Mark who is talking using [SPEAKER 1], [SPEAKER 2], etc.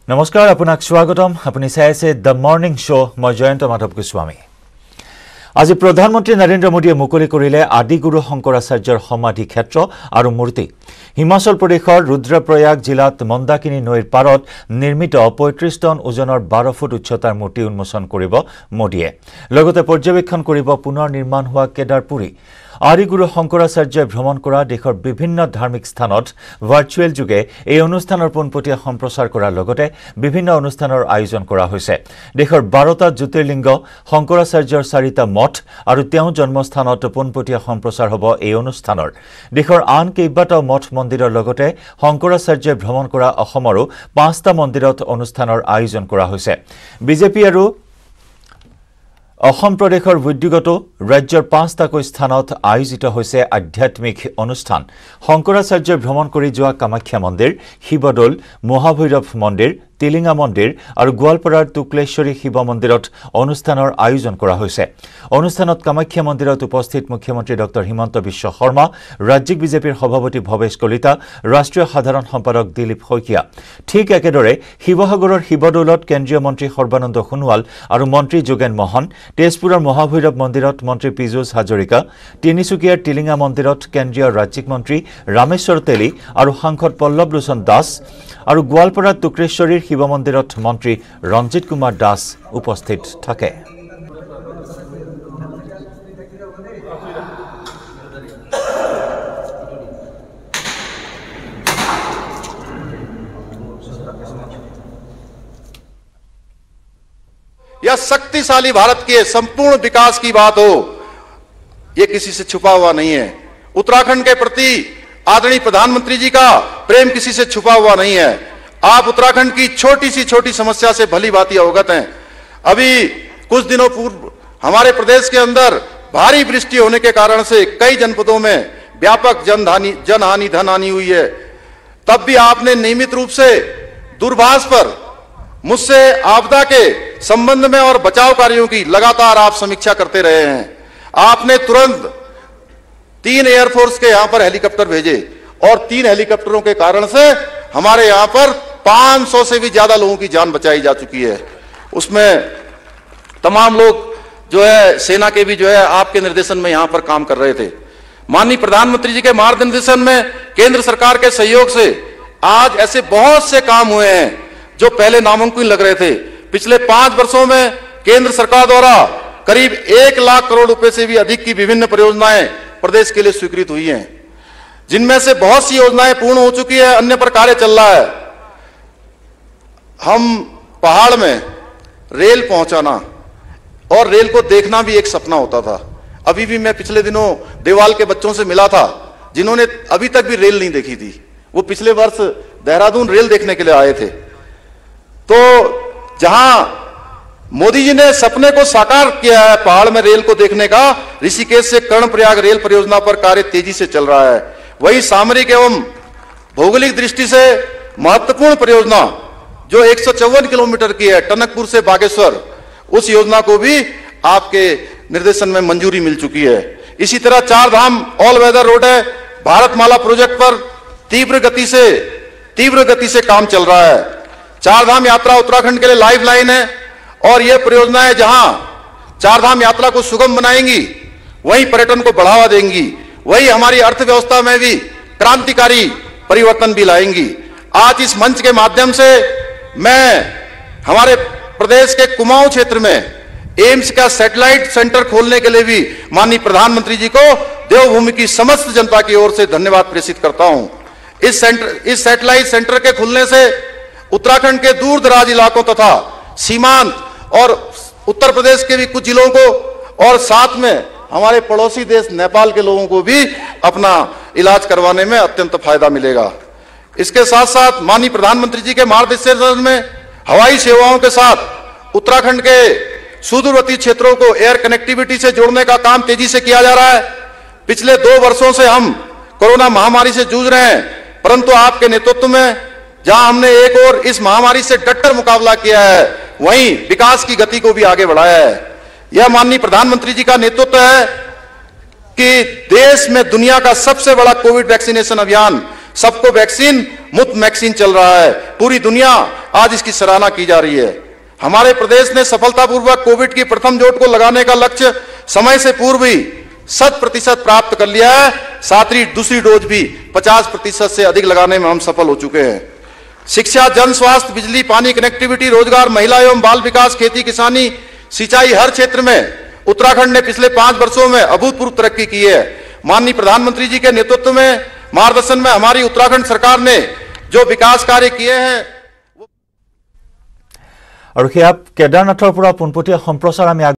[SPEAKER 1] नमस्कार आपनाक स्वागतम अपनी चाइছে द मर्निंग शो मैं जयंत माधव गोस्वामी। आज प्रधानमंत्री नरेंद्र मोदीয়ে मुकली करिले आदिगुरु शंकराचार्यर समाधि क्षेत्र और मूर्ति। हिमाचल प्रदेशर रुद्रप्रयाग जिलात मंदाकिनी नईर पारत निर्मित 35 टन ओजनर 12 फुट उच्चतार मूर्ति उन्मोचन करिब मोदीয়ে। लगते पर्यवेक्षण करिब पुनर निर्माण हुआ केदारपुरी। आदिगुरु शंकराचार्य भ्रमण करा देशर विभिन्न धार्मिक स्थानत भार्चुएल जुगे এই অনুষ্ঠানৰ পোনপটীয়া সম্প্ৰচাৰ কৰাৰ লগতে বিভিন্ন অনুষ্ঠানৰ আয়োজন কৰা হৈছে। দেশৰ 12টা জ্যোতিৰ্লিংগ শংকৰাচাৰ্যৰ 4টা মঠ আৰু তেওঁ জন্মস্থানত পোনপটীয়া সম্প্ৰচাৰ হ'ব এই অনুষ্ঠানৰ। দেশৰ আন কেইবাটাও মঠ মন্দিৰৰ লগতে শংকৰাচাৰ্য ভ্ৰমণ কৰা অসমৰো 5টা মন্দিৰত অনুষ্ঠানৰ আয়োজন কৰা হৈছে। বিজেপি আৰু অসম প্ৰদেশৰ বৈদ্যুগত ৰাজ্যৰ 5টাকৈ স্থানত আয়োজিত হৈছে আধ্যাত্মিক অনুষ্ঠান। শংকৰাচাৰ্য ভ্ৰমণ কৰি যোৱা কামাখ্যা মন্দিৰ, শিৱদৌল, মহাভৈৰৱ মন্দিৰ, টিলিঙা মন্দিৰ আৰু গোৱালপাৰাৰ টুক্লেশ্বৰী শিৱ মন্দিৰত অনুষ্ঠানৰ আয়োজন কৰা হৈছে। অনুষ্ঠানত কামাখ্যা মন্দিৰত উপস্থিত মুখ্যমন্ত্ৰী ডক্টৰ হিমন্ত বিশ্ব শৰ্মা, ৰাজ্যিক বিজেপিৰ সভাপতি ভৱেশ কলিতা, ৰাষ্ট্ৰীয় সাধাৰণ সম্পাদক দিলীপ শইকীয়া। ঠিক একেদৰে শিৱসাগৰৰ শিৱদৌলত কেন্দ্ৰীয় মন্ত্ৰী সৰ্বানন্দ সোণোৱাল আৰু মন্ত্ৰী যোগেন মহন, তেজপুৰৰ মহাভৈৰৱ মন্দিৰত মন্ত্ৰী পীযুষ হাজৰিকা, তিনিচুকীয়াৰ টিলিঙা মন্দিৰত কেন্দ্ৰীয় ৰাজ্যিক মন্ত্ৰী ৰামেশ্বৰ তেলী আৰু সাংসদ পল্লৱ লোচন দাস আৰু গোৱালপাৰাৰ টুক্লেশ্বৰীৰ শিৱ মন্দিৰত মন্ত্ৰী ৰঞ্জিত কুমাৰ দাস উপস্থিত থাকে।
[SPEAKER 2] यह शक्तिशाली भारत के संपूर्ण विकास की बात हो, यह किसी से छुपा हुआ नहीं है। उत्तराखंड के प्रति आदरणीय प्रधानमंत्री जी का प्रेम किसी से छुपा हुआ नहीं है। आप उत्तराखंड की छोटी समस्या से भली भांति अवगत हैं। अभी कुछ दिनों पूर्व हमारे प्रदेश के अंदर भारी वृष्टि होने के कारण से कई जनपदों में व्यापक जनहानि धनहानि हुई है। तब भी आपने नियमित रूप से दूरभाष पर मुझसे आपदा के संबंध में और बचाव कार्यों की लगातार आप समीक्षा करते रहे हैं। आपने तुरंत 3 एयरफोर्स के यहां पर हेलीकॉप्टर भेजे और 3 हेलीकॉप्टरों के कारण से हमारे यहां पर 500 से भी ज्यादा लोगों की जान बचाई जा चुकी है। उसमें तमाम लोग जो है सेना के भी जो है आपके निर्देशन में यहां पर काम कर रहे थे। माननीय प्रधानमंत्री जी के मार्गदर्शन में, केंद्र सरकार के सहयोग से आज ऐसे बहुत से काम हुए हैं जो पहले नामुमकिन लग रहे थे। पिछले 5 वर्षों में केंद्र सरकार द्वारा करीब 1 लाख करोड़ रुपए से भी अधिक की विभिन्न परियोजनाएं प्रदेश के लिए स्वीकृत हुई हैं, जिनमें से बहुत सी योजनाएं पूर्ण हो चुकी है, अन्य पर कार्य चल रहा है। हम पहाड़ में रेल पहुंचाना और रेल को देखना भी एक सपना होता था। अभी भी मैं पिछले दिनों देवाल के बच्चों से मिला था जिन्होंने अभी तक भी रेल नहीं देखी थी। वो पिछले वर्ष देहरादून रेल देखने के लिए आए थे। तो जहां मोदी जी ने सपने को साकार किया है पहाड़ में रेल को देखने का, ऋषिकेश से कर्णप्रयाग रेल परियोजना पर कार्य तेजी से चल रहा है। वही सामरिक एवं भौगोलिक दृष्टि से महत्वपूर्ण परियोजना जो 154 किलोमीटर की है, टनकपुर से बागेश्वर, उस योजना को भी आपके निर्देशन में मंजूरी मिल चुकी है। इसी तरह 4 धाम ऑल वेदर रोड है, भारतमाला प्रोजेक्ट पर तीव्र गति से काम चल रहा है। 4 धाम यात्रा उत्तराखंड के लिए लाइफ लाइन है और यह परियोजनाएं जहां 4 धाम यात्रा को सुगम बनाएंगी, वहीं पर्यटन को बढ़ावा देंगी, वही हमारी अर्थव्यवस्था में भी क्रांतिकारी परिवर्तन भी लाएंगी। आज इस मंच के माध्यम से मैं हमारे प्रदेश के कुमाऊं क्षेत्र में एम्स का सैटेलाइट सेंटर खोलने के लिए भी माननीय प्रधानमंत्री जी को देवभूमि की समस्त जनता की ओर से धन्यवाद प्रेषित करता हूं। इस सैटेलाइट सेंटर के खुलने से उत्तराखंड के दूर दराज इलाकों तथा सीमांत और उत्तर प्रदेश के भी कुछ जिलों को और साथ में हमारे पड़ोसी देश नेपाल के लोगों को भी अपना इलाज करवाने में अत्यंत फायदा मिलेगा। इसके साथ साथ माननीय प्रधानमंत्री जी के मार्गदर्शन में हवाई सेवाओं के साथ उत्तराखंड के सुदूरवर्ती क्षेत्रों को एयर कनेक्टिविटी से जोड़ने का काम तेजी से किया जा रहा है। पिछले 2 वर्षों से हम कोरोना महामारी से जूझ रहे हैं, परंतु आपके नेतृत्व में जहां हमने एक और इस महामारी से डटकर मुकाबला किया है, वहीं विकास की गति को भी आगे बढ़ाया है। यह माननीय प्रधानमंत्री जी का नेतृत्व है कि देश में दुनिया का सबसे बड़ा कोविड वैक्सीनेशन अभियान सबको वैक्सीन मुफ्त वैक्सीन चल रहा है। पूरी दुनिया आज इसकी सराहना की जा रही है। हमारे प्रदेश ने सफलतापूर्वक कोविड की प्रथम डोज को लगाने का लक्ष्य समय से पूर्व ही 100% प्राप्त कर लिया है। साथ ही दूसरी डोज भी 50% से अधिक लगाने में हम सफल हो चुके हैं। शिक्षा, जन स्वास्थ्य, बिजली, पानी, कनेक्टिविटी, रोजगार, महिला एवं बाल विकास, खेती किसानी, सिंचाई, हर क्षेत्र में उत्तराखंड ने पिछले 5 वर्षों में अभूतपूर्व तरक्की की है। माननीय प्रधानमंत्री जी के नेतृत्व में, मार्गदर्शन में हमारी उत्तराखंड सरकार ने जो विकास कार्य किए हैं।
[SPEAKER 1] और केदारनाथर पुरा पोनपटिया सम्प्रचार आमी